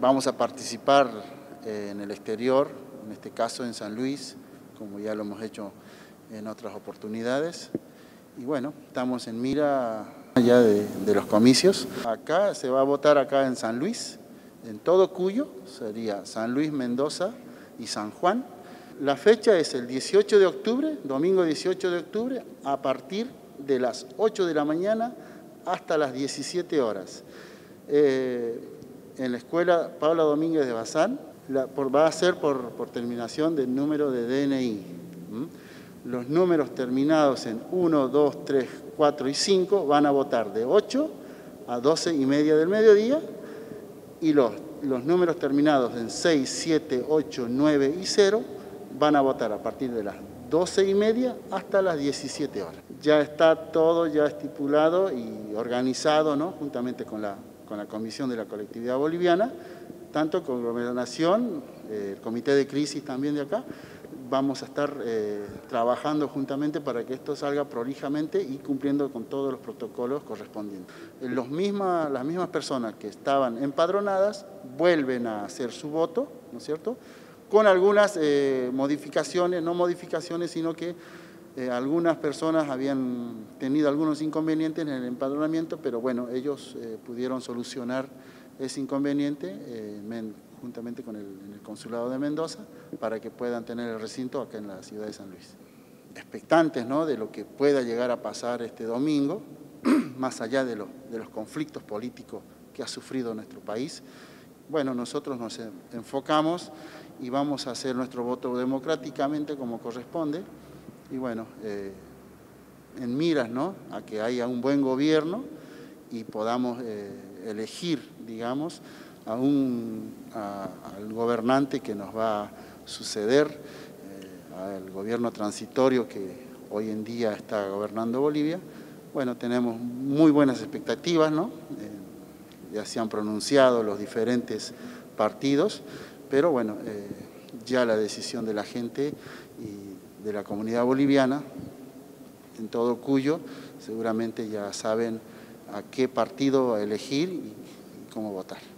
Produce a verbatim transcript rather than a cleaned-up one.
Vamos a participar eh, en el exterior, en este caso en San Luis, como ya lo hemos hecho en otras oportunidades. Y bueno, estamos en mira ya de, de los comicios. Acá se va a votar acá en San Luis, en todo Cuyo, sería San Luis, Mendoza y San Juan. La fecha es el dieciocho de octubre, domingo dieciocho de octubre, a partir de las ocho de la mañana hasta las diecisiete horas. Eh, en la escuela Paula Domínguez de Bazán, la, por, va a ser por, por terminación del número de D N I. ¿Mm? Los números terminados en uno, dos, tres, cuatro y cinco van a votar de ocho a doce y media del mediodía, y los, los números terminados en seis, siete, ocho, nueve y cero van a votar a partir de las doce y media hasta las diecisiete horas. Ya está todo ya estipulado y organizado, ¿no? Juntamente con la, con la Comisión de la Colectividad Boliviana, tanto con Gobernación, eh, el Comité de Crisis también de acá. Vamos a estar eh, trabajando juntamente para que esto salga prolijamente y cumpliendo con todos los protocolos correspondientes. Los misma, las mismas personas que estaban empadronadas vuelven a hacer su voto, ¿no es cierto?, con algunas eh, modificaciones, no modificaciones, sino que eh, algunas personas habían tenido algunos inconvenientes en el empadronamiento, pero bueno, ellos eh, pudieron solucionar ese inconveniente eh, juntamente con el, el Consulado de Mendoza, para que puedan tener el recinto acá en la ciudad de San Luis. Expectantes, ¿no?, de lo que pueda llegar a pasar este domingo, más allá de, lo, de los conflictos políticos que ha sufrido nuestro país. Bueno, nosotros nos enfocamos y vamos a hacer nuestro voto democráticamente como corresponde, y bueno, eh, en miras, ¿no?, a que haya un buen gobierno y podamos eh, elegir, digamos, a un, a, al gobernante que nos va a suceder, eh, al gobierno transitorio que hoy en día está gobernando Bolivia. Bueno, tenemos muy buenas expectativas, ¿no? Eh, ya se han pronunciado los diferentes partidos, pero bueno, eh, ya la decisión de la gente y de la comunidad boliviana, en todo Cuyo, seguramente ya saben a qué partido elegir y, y cómo votar.